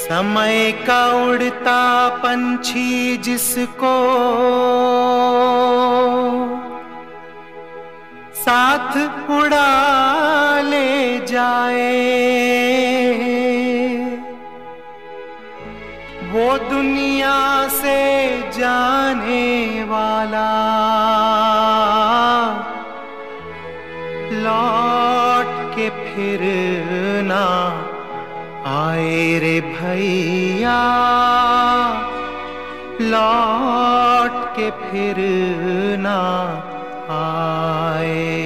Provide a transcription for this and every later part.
समय का उड़ता पंछी जिसको साथ उड़ा ले जाए, वो दुनिया से जाने वाला लौट के फिर ना आए रे भैया, लौट के फिर ना आए।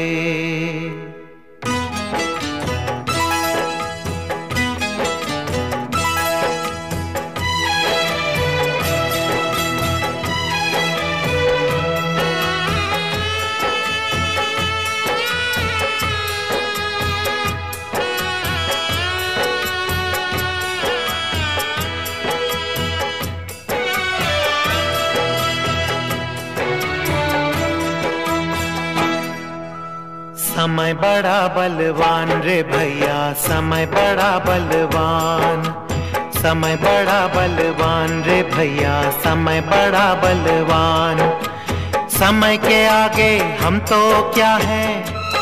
समय बड़ा बलवान रे भैया, समय बड़ा बलवान, समय बड़ा बलवान रे भैया, समय बड़ा बलवान। समय के आगे हम तो क्या हैं,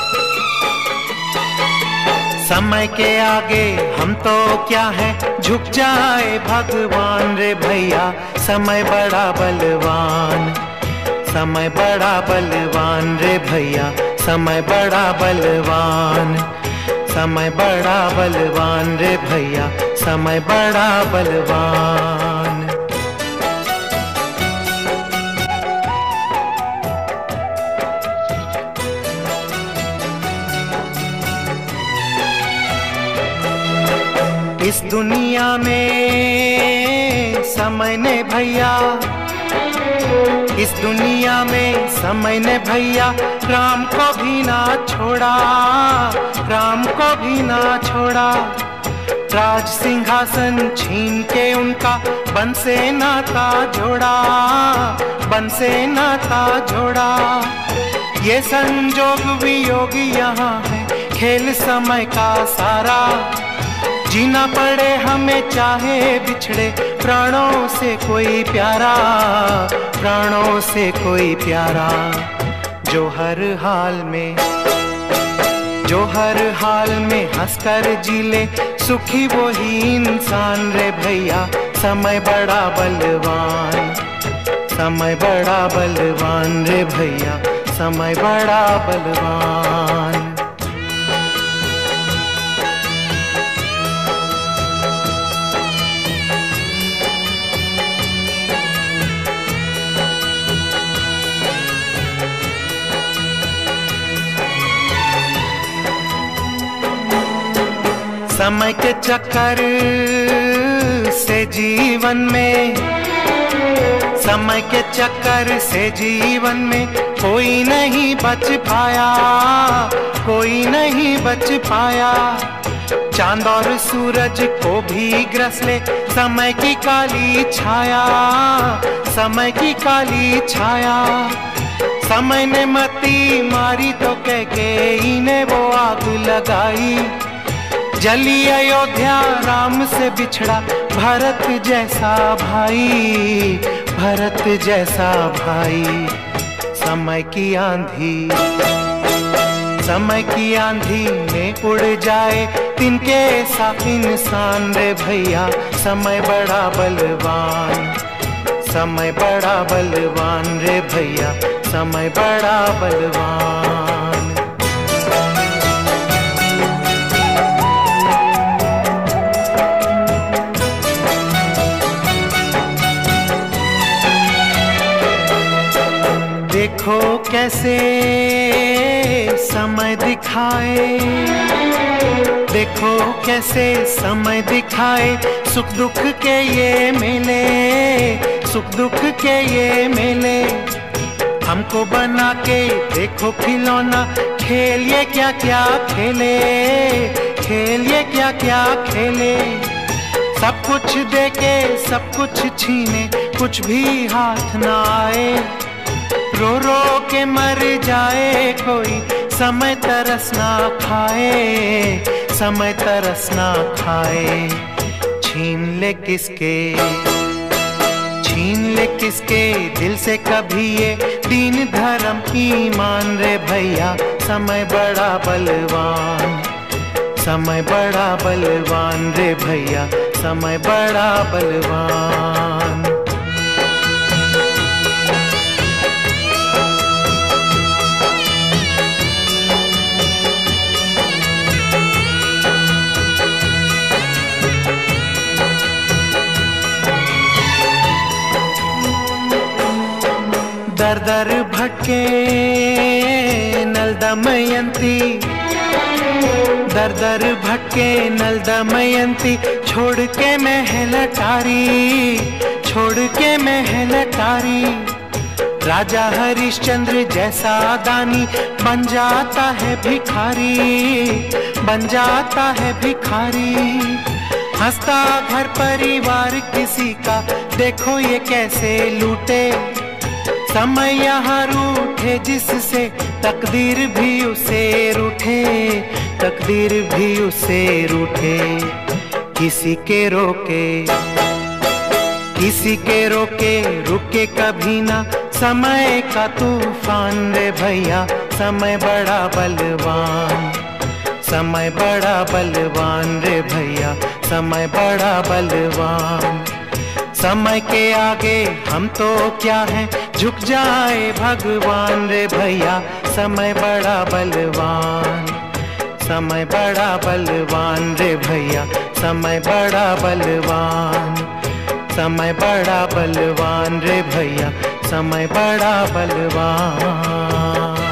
समय के आगे हम तो क्या हैं, झुक जाए भगवान रे भैया, समय बड़ा बलवान, समय बड़ा बलवान रे भैया, समय बड़ा बलवान, समय बड़ा बलवान रे भैया, समय बड़ा बलवान। इस दुनिया में समय ने भैया, इस दुनिया में समय ने भैया राम को भी ना छोड़ा, राम को भी ना छोड़ा। राज सिंहासन छीन के उनका बन से नाता जोड़ा, बन से नाता जोड़ा। ये संजोग वियोग यहाँ है, खेल समय का सारा, जीना पड़े हमें चाहे बिछड़े प्राणों से कोई प्यारा, प्राणों से कोई प्यारा। जो हर हाल में, जो हर हाल में हंसकर जी ले, सुखी वो ही इंसान रे भैया, समय बड़ा बलवान, समय बड़ा बलवान रे भैया, समय बड़ा बलवान। समय के चक्कर से जीवन में, समय के चक्कर से जीवन में कोई नहीं बच पाया, कोई नहीं बच पाया। चांद और सूरज को भी ग्रस ले समय की काली छाया, समय की काली छाया। समय ने मती मारी तो कैकेयी ने वो आग लगाई, जली अयोध्या राम से बिछड़ा भरत जैसा भाई, भरत जैसा भाई। समय की आंधी, समय की आंधी में उड़ जाए तिनके सा इंसान रे भैया, समय बड़ा बलवान, समय बड़ा बलवान रे भैया, समय बड़ा बलवान। देखो कैसे समय दिखाए, देखो कैसे समय दिखाए, सुख दुख के ये मेले, सुख दुख के ये मेले। हमको बना के देखो खिलौना, खेल ये क्या क्या खेले, खेल ये क्या क्या खेले। सब कुछ देके सब कुछ छीने, कुछ भी हाथ ना आए, रो रो के मर जाए कोई, समय तरस ना खाए, समय तरस ना खाए। छीन ले किसके, छीन ले किसके दिल से कभी ये दीन धर्म ईमान रे भैया। समय बड़ा बलवान, समय बड़ा बलवान रे भैया, समय बड़ा बलवान। दर दर भटके नल दमयंती, दर दर भटके नल दमयंती, छोड़ के महल अटारी, छोड़ के महल अटारी। राजा हरिश्चंद्र जैसा दानी बन जाता है भिखारी, बन जाता है भिखारी। हंसता घर परिवार किसी का, देखो ये कैसे लूटे। समय यहाँ रूठे जिससे तकदीर भी उसे रूठे, तकदीर भी उसे रूठे। किसी के रोके, किसी के रोके रुके कभी ना समय का तूफान रे भैया। समय बड़ा बलवान, समय बड़ा बलवान रे भैया, समय बड़ा बलवान। समय के आगे हम तो क्या हैं, झुक जाए भगवान रे भैया। समय बड़ा बलवान, समय बड़ा बलवान रे भैया, समय बड़ा बलवान। समय बड़ा बलवान रे भैया, समय बड़ा बलवान।